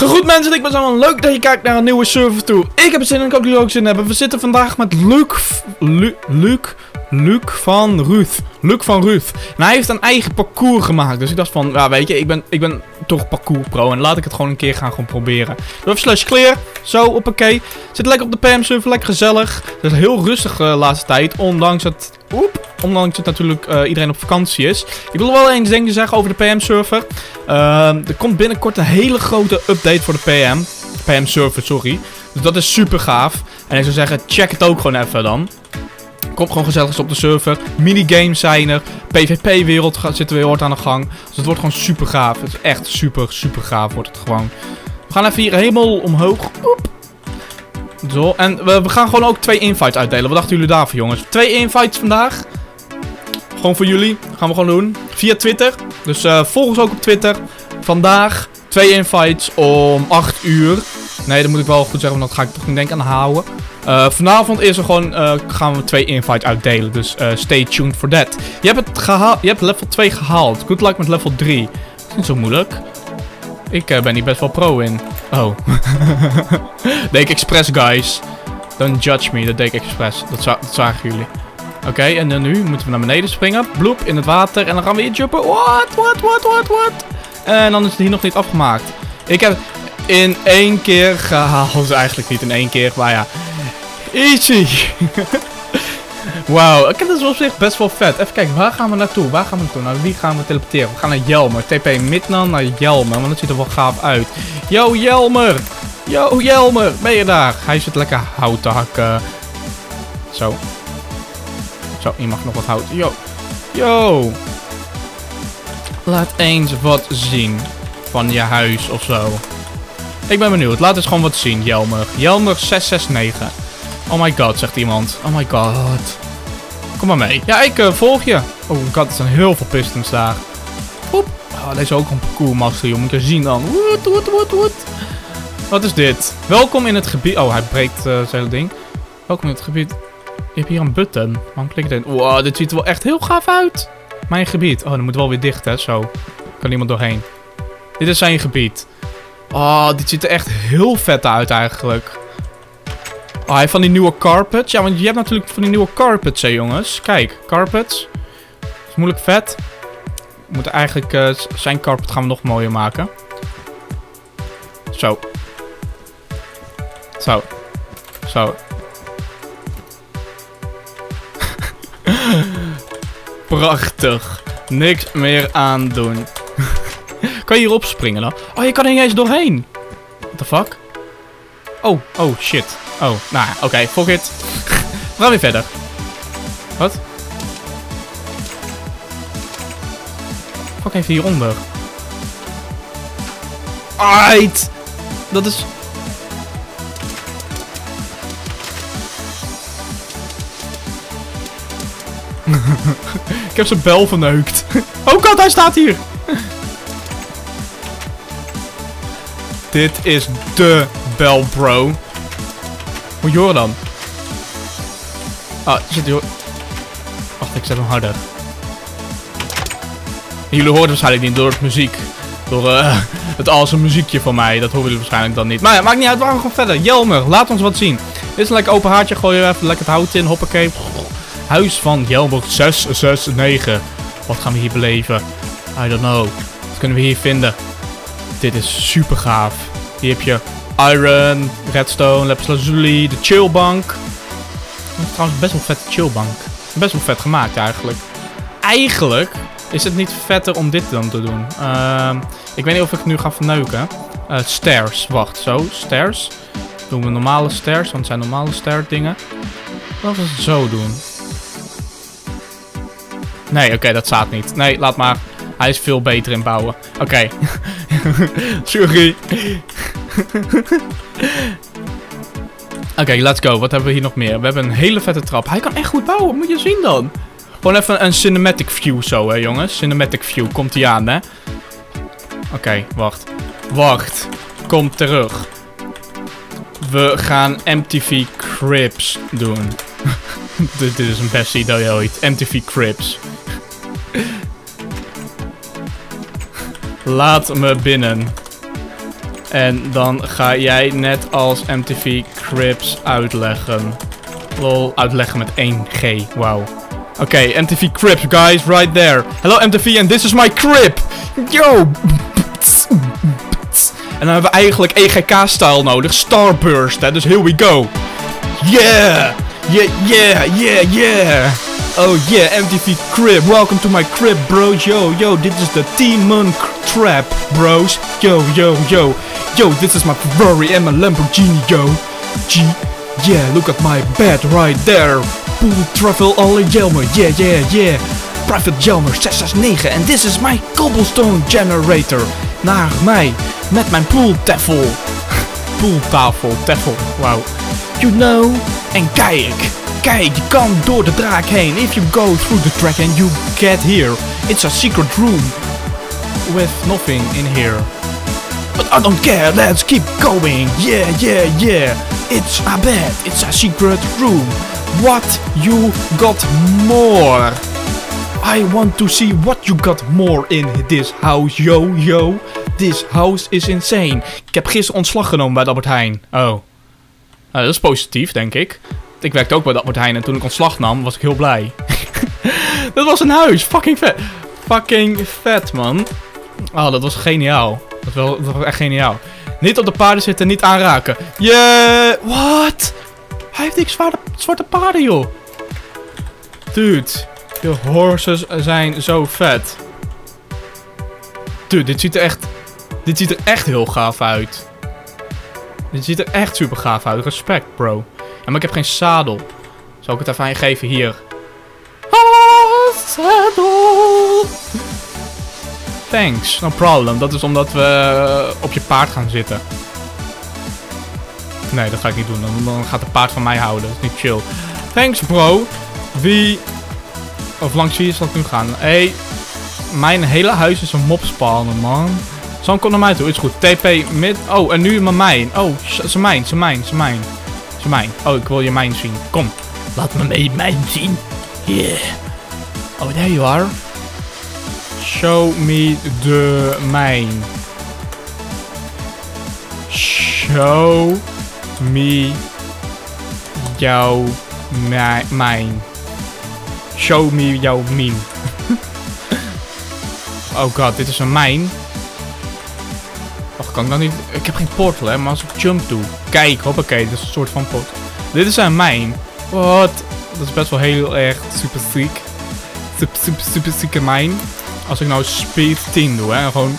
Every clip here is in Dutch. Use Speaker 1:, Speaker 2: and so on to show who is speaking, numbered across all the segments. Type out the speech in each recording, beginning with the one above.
Speaker 1: Goed mensen, ik ben zo leuk dat je kijkt naar een nieuwe server toe. Ik heb er zin in, ik hoop dat jullie ook zin hebben. We zitten vandaag met Luc van Ruth. En hij heeft een eigen parcours gemaakt. Dus ik dacht van, ja weet je, ik ben toch parcours pro. En laat ik het gewoon een keer gaan proberen. Doe even /clear. Zo, hoppakee. Zit lekker op de PM server, lekker gezellig. Het is heel rustig de laatste tijd. Ondanks het natuurlijk iedereen op vakantie is. Ik wil wel eens dingen zeggen over de PM server. Er komt binnenkort een hele grote update voor de PM server, sorry. Dus dat is super gaaf. En ik zou zeggen, check het ook gewoon even dan. Komt gewoon gezellig op de server. Minigames zijn er. PvP-wereld zit er weer aan de gang. Dus het wordt gewoon super gaaf. Het is echt super gaaf wordt het gewoon. We gaan even hier helemaal omhoog. Oep. Zo. En we gaan gewoon ook 2 invites uitdelen. Wat dachten jullie daarvoor, jongens? 2 invites vandaag. Gewoon voor jullie. Gaan we gewoon doen. Via Twitter. Dus volg ons ook op Twitter. Vandaag 2 invites om 8 uur. Nee, dat moet ik wel goed zeggen, want dat ga ik toch niet denk aan houden. Vanavond is er gewoon, gaan we 2 invites uitdelen. Dus stay tuned for that. Je hebt het gehaald. Je hebt level 2 gehaald. Good luck met level 3. Dat is niet zo moeilijk. Ik ben hier best wel pro in. Oh. Deed ik expres, guys. Don't judge me. Dat deed ik expres. Dat zagen jullie. Oké, en dan nu moeten we naar beneden springen. Bloep, in het water. En dan gaan we hier jumpen. What? En dan is het hier nog niet afgemaakt. Ik heb in 1 keer gehaald. Eigenlijk niet in 1 keer, maar ja. Easy. Wauw, ik vind het op zich best wel vet. Even kijken, waar gaan we naartoe? Nou, wie gaan we teleporteren? We gaan naar Jelmer. TP Midnan naar Jelmer, want dat ziet er wel gaaf uit. Yo, Jelmer! Yo, Jelmer! Ben je daar? Hij zit lekker hout te hakken. Zo. Zo, je mag nog wat hout. Yo! Laat eens wat zien. Van je huis of zo. Ik ben benieuwd. Laat eens gewoon wat zien, Jelmer. Jelmer 669. Oh my god, zegt iemand. Oh my god. Kom maar mee. Ja, ik volg je. Oh my god, er zijn heel veel pistons daar. Oep. Oh, deze is ook een parcoursmaster, joh. Moet je zien dan. Woet. Wat is dit? Welkom in het gebied. Oh, hij breekt zijn hele ding. Welkom in het gebied. Je hebt hier een button. Waarom klik ik dit? Wow, dit ziet er wel echt heel gaaf uit. Mijn gebied. Oh, dan moet wel weer dicht, hè. Zo. Kan niemand doorheen. Dit is zijn gebied. Oh, dit ziet er echt heel vet uit eigenlijk. Oh, hij heeft van die nieuwe carpets. Ja, want je hebt natuurlijk van die nieuwe carpets, hè jongens. Kijk, carpets. Dat is moeilijk vet. We moeten eigenlijk zijn carpet gaan we nog mooier maken. Zo. Prachtig. Niks meer aan doen. Kan je hierop springen dan? Oh, je kan er niet eens doorheen. What the fuck? Oh, shit. Oh, nou, oké, fuck it. We gaan weer verder. Wat? Fuck even hieronder. Aight! Dat is... Ik heb zijn bel verneukt. Oh god, hij staat hier! Dit is de bel, bro. Moet je horen dan? Ah, zit hier. Wacht, ik zet hem harder. En jullie horen waarschijnlijk niet door het muziek. Door het awesome muziekje van mij. Dat horen jullie waarschijnlijk dan niet. Maar ja, maakt niet uit. We gaan gewoon verder. Jelmer, laat ons wat zien. Dit is een lekker open haartje. Gooi je even lekker het hout in. Hoppakee. Huis van Jelmer 669. Wat gaan we hier beleven? I don't know. Wat kunnen we hier vinden? Dit is super gaaf. Hier heb je Iron, Redstone, Lapis Lazuli, de chillbank. Dat is trouwens best wel vet chillbank. Best wel vet gemaakt eigenlijk. Eigenlijk is het niet vetter om dit dan te doen. Ik weet niet of ik het nu ga verneuken. Stairs, wacht, zo, stairs. Doen we normale stairs, want het zijn normale stair dingen. Wat als we het zo doen? Nee, oké, dat staat niet. Nee, laat maar. Hij is veel beter in bouwen. Oké. Sorry. Oké, let's go. Wat hebben we hier nog meer? We hebben een hele vette trap. Hij kan echt goed bouwen. Moet je zien dan. Gewoon even een cinematic view zo, hè, jongens. Cinematic view. Komt hij aan, hè? Oké, wacht. Wacht. Kom terug. We gaan MTV Cribs doen. Dit is een beste idee ooit. MTV Cribs. Laat me binnen. En dan ga jij net als MTV Cribs uitleggen. Lol, uitleggen met 1G. Wauw. Oké, MTV Cribs, guys, right there. Hello MTV and this is my crib. Yo. En dan hebben we eigenlijk EGK-style nodig. Starburst, hè. Dus here we go. Yeah. Yeah, yeah, yeah, yeah. Oh yeah, MTV Crib. Welcome to my crib, bros. Yo, this is the Demon Trap, bros. Yo, Yo, this is my Ferrari and my Lamborghini, yo. Yeah, look at my bed right there. Pool travel alle Jelmer, yeah. Private Jelmer 669 and this is my cobblestone generator. Naar mij, met mijn pooltafel. Tafel, wauw. You know, en kijk, je kan door de draak heen. If you go through the track and you get here, it's a secret room with nothing in here. But I don't care, let's keep going. Yeah. It's a bed, it's a secret room. What you got more? I want to see what you got more in this house, yo. This house is insane. Ik heb gisteren ontslag genomen bij de Albert Heijn. Oh. Nou, dat is positief, denk ik. Ik werkte ook bij de Albert Heijn en toen ik ontslag nam, was ik heel blij. Dat was een huis. Fucking vet, man. Oh, dat was geniaal. Dat was echt geniaal. Niet op de paarden zitten, niet aanraken. Yeah! What? Hij heeft niks zwarte paarden, joh. Dude. De horses zijn zo vet. Dude, dit ziet er echt heel gaaf uit. Dit ziet er echt super gaaf uit. Respect, bro. Ja, maar ik heb geen zadel. Zal ik het even aan je geven? Hier. Zadel. Thanks, no problem. Dat is omdat we op je paard gaan zitten. Nee, dat ga ik niet doen. Dan gaat de paard van mij houden. Dat is niet chill. Thanks, bro. Of langs wie zal ik nu gaan? Hey, mijn hele huis is een mobspawner, man. Sam, kom naar mij toe. Is goed. TP mid. Oh, en nu mijn mijn. Oh, zijn mijn. Oh, ik wil je mijn zien. Kom. Laat me mee mijn zien. Yeah. Oh, there you are. Show me de mijn. Show me jouw mijn. Show me jouw meme. Oh god, dit is een mijn. Och, kan ik dan niet... Ik heb geen portal, hè, maar als ik jump doe... Kijk, hoppakee, dit is een soort van portal. Dit is een mijn. What? Dat is best wel heel erg super ziek. Super zieke mijn. Als ik nou speed 10 doe, hè, gewoon...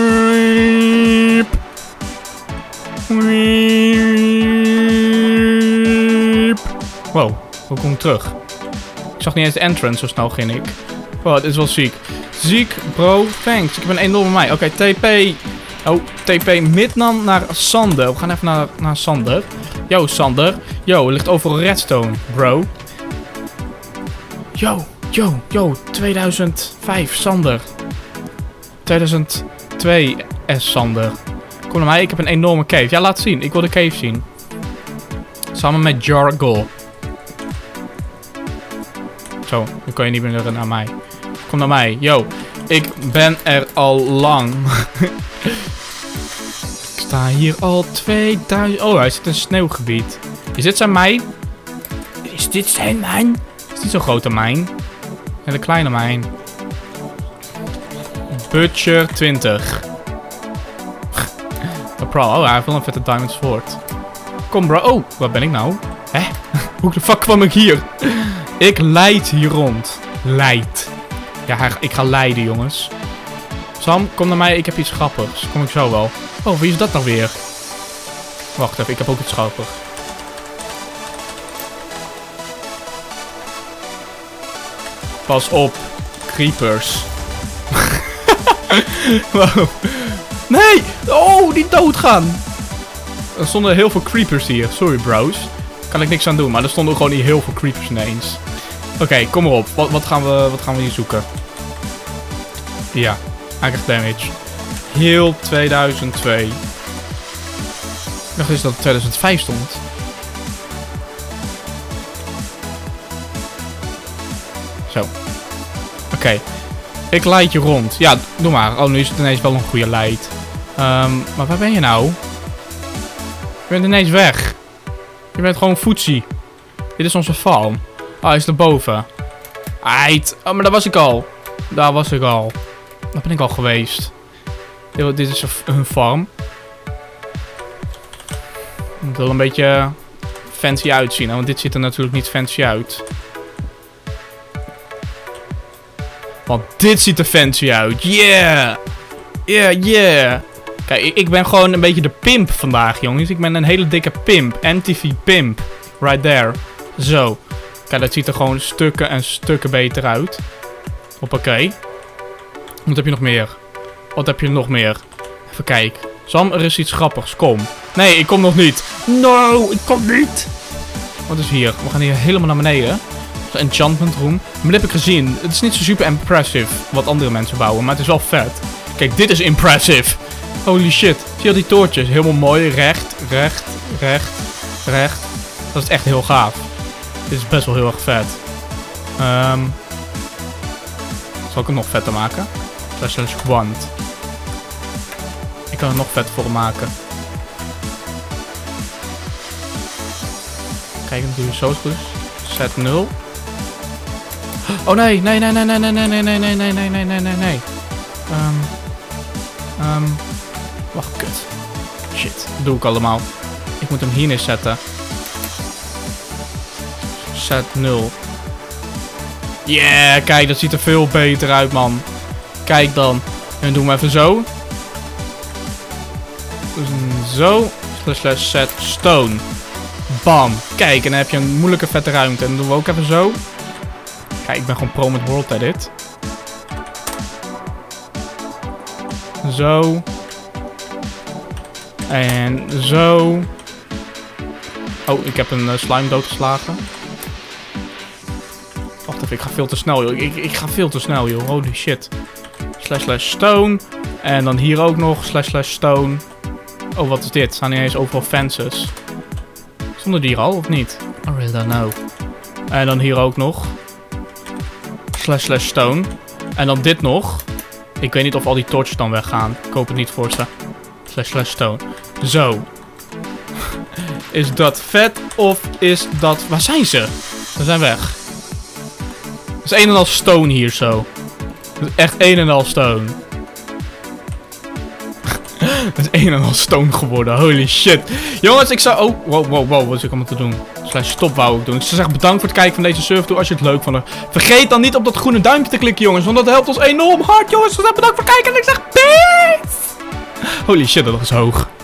Speaker 1: Wow, hoe kom ik terug? Ik zag niet eens de entrance, zo snel ging ik. Wow, dit is wel ziek. Ziek, bro, thanks. Ik heb een enorme mij. Oké, TP. Oh, TP Midnan naar Sander. We gaan even naar Sander. Yo, Sander. Yo, er ligt overal redstone, bro. Yo, 2005, Sander. 2002, Sander. Kom naar mij, ik heb een enorme cave. Ja, laat zien. Ik wil de cave zien. Samen met Jargle. Zo, nu kan je niet meer naar mij. Kom naar mij. Yo, ik ben er al lang. Ik sta hier al 2000... Oh, hij zit in een sneeuwgebied. Is dit zijn mijn? Is dit zijn mijn? Is dit zo'n grote mijn? En een kleine mijn. Butcher 20. Oh, hij heeft wel een vette diamond sword. Kom, bro. Oh, waar ben ik nou? Hè? Hoe de fuck kwam ik hier? Ik leid hier rond. Leid. Ja, ik ga leiden, jongens. Sam, kom naar mij. Ik heb iets grappigs. Kom ik zo wel. Oh, wie is dat nou weer? Wacht even, ik heb ook iets grappigs. Pas op. Creepers. Wow. Nee! Oh, die doodgaan! Er stonden heel veel creepers hier. Sorry, bros. Kan ik niks aan doen, maar er stonden gewoon hier heel veel creepers ineens. Oké, kom maar op. Wat gaan we hier zoeken? Ja, hij krijgt damage. Heel 2002. Ik dacht dus dat het 2005 stond. Zo. Oké. Ik leid je rond. Ja, doe maar. Oh, nu is het ineens wel een goede leid. Maar waar ben je nou? Je bent ineens weg. Je bent gewoon foetsie. Dit is onze farm. Ah, hij is erboven. Ait. Oh, maar daar was ik al. Daar was ik al. Daar ben ik al geweest. Dit is hun farm. Het moet wel een beetje fancy uitzien, hè? Want dit ziet er natuurlijk niet fancy uit. Want dit ziet er fancy uit. Yeah! Yeah, yeah! Kijk, ik ben gewoon een beetje de pimp vandaag, jongens. Ik ben een hele dikke pimp. MTV pimp. Right there. Zo. Kijk, dat ziet er gewoon stukken en stukken beter uit. Hoppakee. Wat heb je nog meer? Wat heb je nog meer? Even kijken. Sam, er is iets grappigs. Kom. Nee, ik kom nog niet. No, ik kom niet. Wat is hier? We gaan hier helemaal naar beneden. De enchantment room. Maar dit heb ik gezien. Het is niet zo super impressive wat andere mensen bouwen. Maar het is wel vet. Kijk, dit is impressive. Holy shit. Zie je al die toortjes? Helemaal mooi. Recht, recht, recht, recht. Dat is echt heel gaaf. Dit is best wel heel erg vet. Zal ik hem nog vetter maken? Slash wand. Ik kan er nog vet voor maken. Kijk, dan doe je zo goed. Set 0. Oh nee, nee, nee, nee, nee, nee, nee, nee, nee, nee, nee, nee, nee, nee, nee, nee. Wacht, kut. Shit, dat doe ik allemaal. Ik moet hem hier neerzetten. Set 0. Yeah, kijk, dat ziet er veel beter uit, man. Kijk dan. En dan doen we even zo. Zo. Slash set stone. Bam. Kijk, en dan heb je een moeilijke vette ruimte. En dan doen we ook even zo. Kijk, ik ben gewoon pro met World Edit. Zo. En zo. Oh, ik heb een slime doodgeslagen. Wacht even, ik ga veel te snel, joh. Ik ga veel te snel, joh. Holy shit. Slash stone. En dan hier ook nog. Slash stone. Oh, wat is dit? Staan niet eens overal fences. Stonden die hier al, of niet? I really don't know. En dan hier ook nog. Slash stone. En dan dit nog. Ik weet niet of al die torches dan weggaan. Ik hoop het niet voor ze. Slash stone. Zo. Is dat vet of is dat... Waar zijn ze? Ze zijn weg. Het is een en al stone hier zo. Het is echt een en al stone. Het is een en al stone geworden. Holy shit. Jongens, ik zou... Oh, wow. Wat is ik allemaal te doen? Slash stop wou ik doen. Ik zou zeggen bedankt voor het kijken van deze server tour. Als je het leuk vond. Vergeet dan niet op dat groene duimpje te klikken, jongens. Want dat helpt ons enorm hard, jongens. Dus bedankt voor het kijken. En ik zeg peace. Holy shit, dat is hoog.